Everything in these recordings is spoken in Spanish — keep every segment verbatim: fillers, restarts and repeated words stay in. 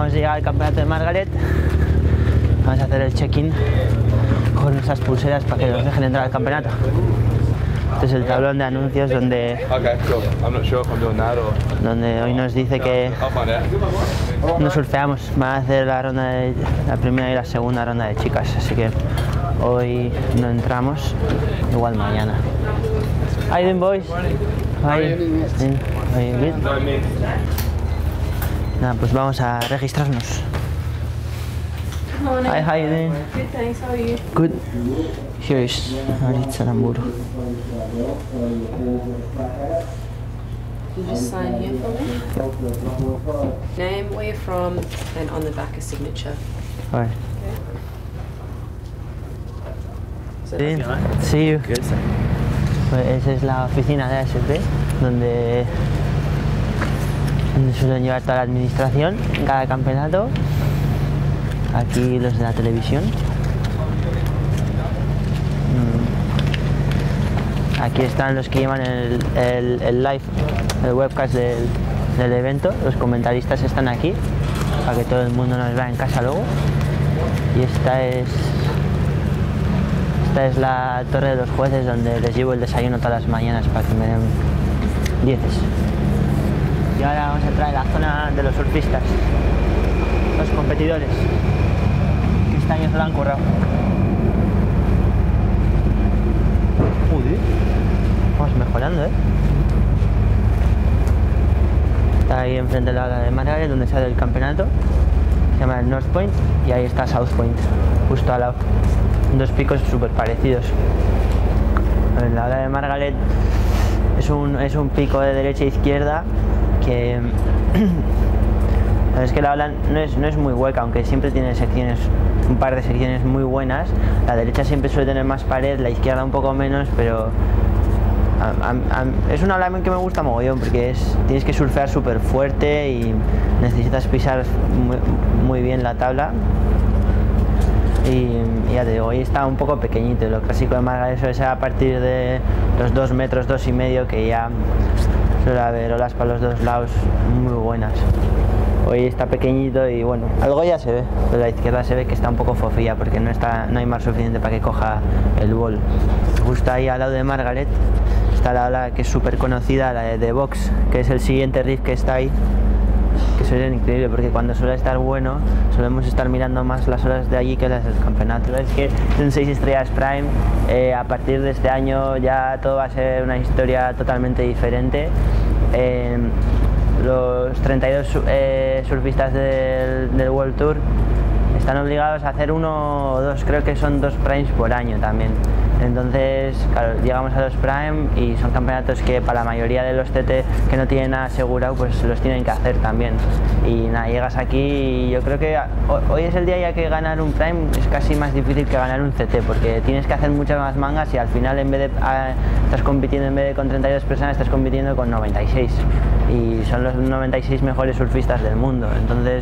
acabamos de llegar al campeonato de Margaret. Vamos a hacer el check-in con nuestras pulseras para que nos dejen entrar al campeonato. Este es el tablón de anuncios donde, donde hoy nos dice que no surfeamos. Van a hacer la, ronda de, la primera y la segunda ronda de chicas, así que hoy no entramos, igual mañana. How you doing, boys? How you doing? How you good? Nada, pues vamos a registrarnos. Morning. Hi, how you doing? Good, thanks. How are you? Good. Here is Maritza Aramburu. You just sign here for me. Name, where you're from, and on the back a signature. Alright. Okay. Sí, see you. Good. Pues esa es la oficina de A S P, donde, donde suelen llevar toda la administración en cada campeonato. Aquí los de la televisión. Aquí están los que llevan el, el, el live, el webcast del, del evento. Los comentaristas están aquí para que todo el mundo nos vea en casa luego. Y esta es esta es la torre de los jueces, donde les llevo el desayuno todas las mañanas para que me den dieces. Y ahora vamos a entrar en la zona de los surfistas, los competidores, que este año se lo han currado. Joder, vamos mejorando, ¿eh? Está ahí enfrente de la ola de Margaret, donde sale el campeonato. Se llama el North Point y ahí está South Point, justo al lado. Dos picos súper parecidos. La ola de Margaret es un, es un pico de derecha e izquierda que es que la ola no es, no es muy hueca, aunque siempre tiene secciones, un par de secciones muy buenas. La derecha siempre suele tener más pared, la izquierda un poco menos, pero a, a, a, es una ola que me gusta mogollón, porque es, tienes que surfear súper fuerte y necesitas pisar muy, muy bien la tabla. Y, y ya te digo, hoy está un poco pequeñito. Lo clásico de Margaret suele ser a partir de los dos metros, dos y medio, que ya suele haber olas para los dos lados muy buenas. Hoy está pequeñito y bueno, algo ya se ve, pero la izquierda se ve que está un poco fofilla porque no, está, no hay mar suficiente para que coja el bol. Justo ahí al lado de Margaret está la ola que es súper conocida, la de The Box, que es el siguiente riff que está ahí, que suele ser increíble porque cuando suele estar bueno solemos estar mirando más las olas de allí que las del campeonato. Es que en seis estrellas Prime, eh, a partir de este año ya todo va a ser una historia totalmente diferente. Eh, Los treinta y dos eh, surfistas del, del World Tour están obligados a hacer uno o dos, creo que son dos primes por año también. Entonces, claro, llegamos a los prime y son campeonatos que para la mayoría de los T T que no tienen nada asegurado, pues los tienen que hacer también. Y nada, llegas aquí y yo creo que hoy es el día ya que ganar un prime es casi más difícil que ganar un C T, porque tienes que hacer muchas más mangas y al final en vez de a, estás compitiendo en vez de con treinta y dos personas, estás compitiendo con noventa y seis. Y son los noventa y seis mejores surfistas del mundo. Entonces,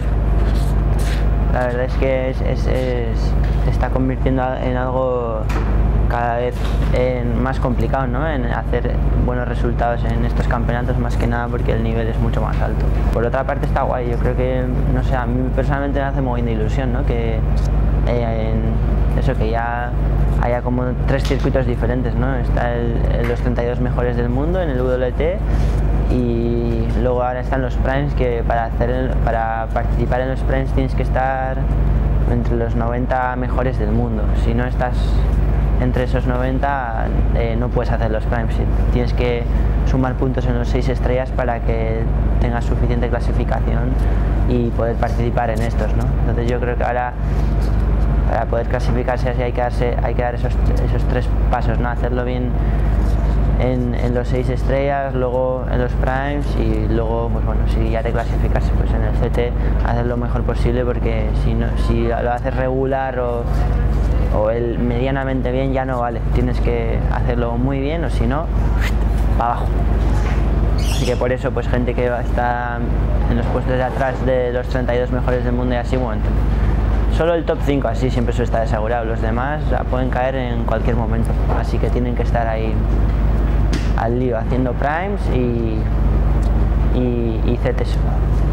la verdad es que es, es, es, se está convirtiendo en algo cada vez en más complicado, ¿no? En hacer buenos resultados en estos campeonatos, más que nada porque el nivel es mucho más alto. Por otra parte está guay, yo creo que, no sé, a mí personalmente me hace muy de ilusión, ¿no? Que eh, en eso, que ya haya como tres circuitos diferentes, ¿no? Está el, el, los treinta y dos mejores del mundo en el W T y luego ahora están los primes, que para, hacer el, para participar en los primes tienes que estar entre los noventa mejores del mundo. Si no estás entre esos noventa, eh, no puedes hacer los primes. Tienes que sumar puntos en los seis estrellas para que tengas suficiente clasificación y poder participar en estos, ¿no? Entonces yo creo que ahora, para poder clasificarse así, hay que, darse, hay que dar esos, esos tres pasos, ¿no? Hacerlo bien en, en los seis estrellas, luego en los primes y luego, pues bueno, si ya te clasificas, pues en el C T hacer lo mejor posible, porque si, no, si lo haces regular o o el medianamente bien ya no vale, tienes que hacerlo muy bien o si no, para abajo. Así que por eso, pues gente que está en los puestos de atrás de los treinta y dos mejores del mundo y así, bueno, solo el top cinco así siempre suele estar asegurado, los demás pueden caer en cualquier momento, así que tienen que estar ahí al lío haciendo primes y, y, y C Ts.